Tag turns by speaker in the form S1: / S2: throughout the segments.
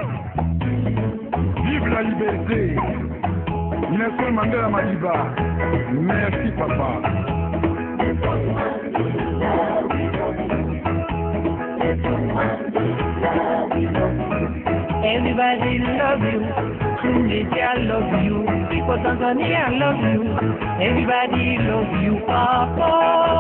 S1: Vive la liberté. Nelson Mandela Madiba. Merci papa.
S2: Everybody love you. Tunisia love you. People Tanzania love you. Everybody love you, Papa.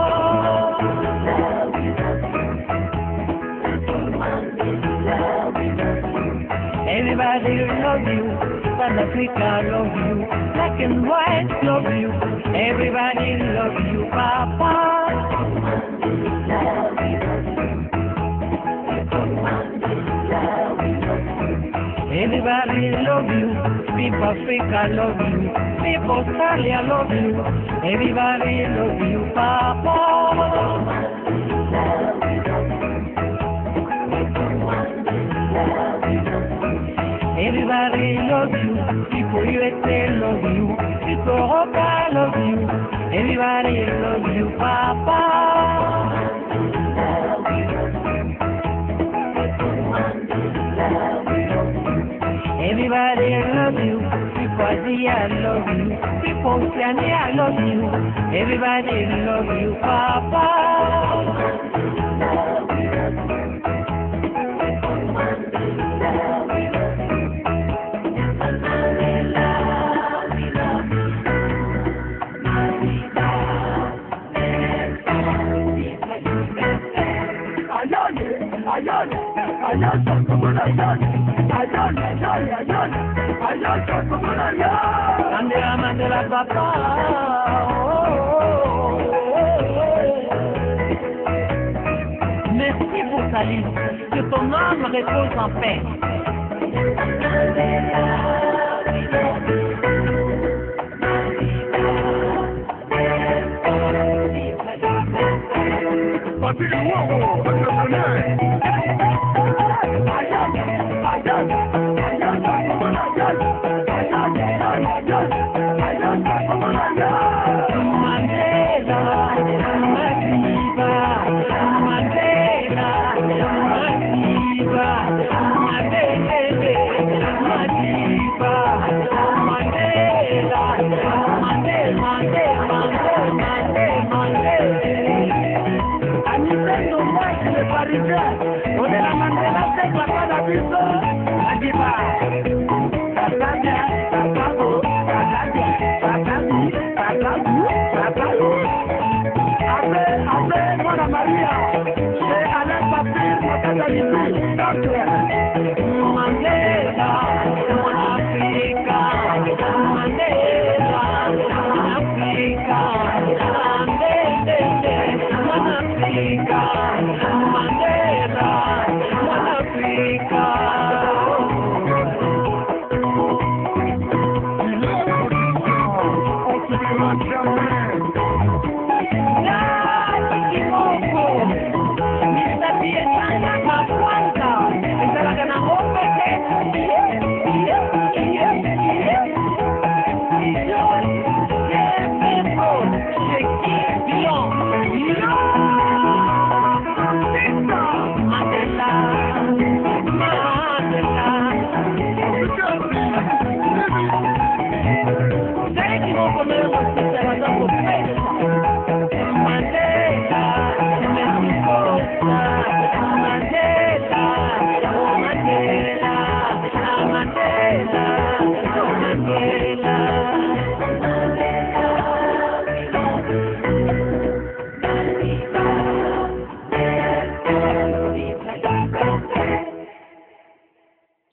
S2: Everybody love you. South Africa love you. Black and white love you. Everybody love you, Papa. Everybody love you, people Africa love you, people Australia love you, everybody love you, Papa. Everybody love you, people USA love you, people Europa love you, everybody love you, Papa. Everybody love you, people Asia love you, people Oceania love you, everybody love you, Papa. Mandela, Mandela, papa. Merci pour ta vie, que ton âme repose en paix.
S1: Patrick Luongo,